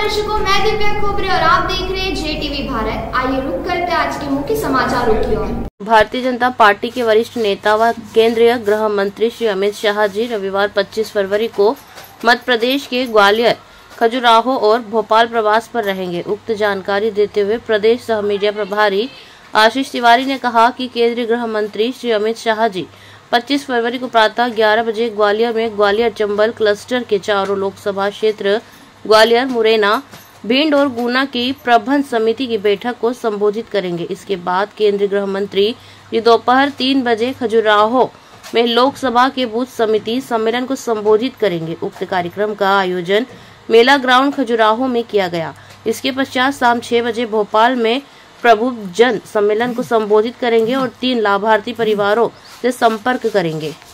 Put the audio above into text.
दर्शकों, मैं दिव्या खोबरे और आप देख रहे हैं JTV भारत। आइए रुक करते आज के मुख्य समाचारों की ओर। भारतीय जनता पार्टी के वरिष्ठ नेता व केंद्रीय गृह मंत्री श्री अमित शाह जी रविवार 25 फरवरी को मध्य प्रदेश के ग्वालियर, खजुराहो और भोपाल प्रवास पर रहेंगे। उक्त जानकारी देते हुए प्रदेश सह मीडिया प्रभारी आशीष तिवारी ने कहा कि केंद्रीय गृह मंत्री श्री अमित शाह जी 25 फरवरी को प्रातः 11 बजे ग्वालियर में ग्वालियर चंबल क्लस्टर के चारों लोकसभा क्षेत्र ग्वालियर, मुरैना, भिंड और गुना की प्रबंध समिति की बैठक को संबोधित करेंगे। इसके बाद केंद्रीय गृह मंत्री दोपहर 3 बजे खजुराहो में लोकसभा के बूथ समिति सम्मेलन को संबोधित करेंगे। उक्त कार्यक्रम का आयोजन मेला ग्राउंड खजुराहो में किया गया। इसके पश्चात शाम 6 बजे भोपाल में प्रबुद्ध जन सम्मेलन को संबोधित करेंगे और 3 लाभार्थी परिवारों से संपर्क करेंगे।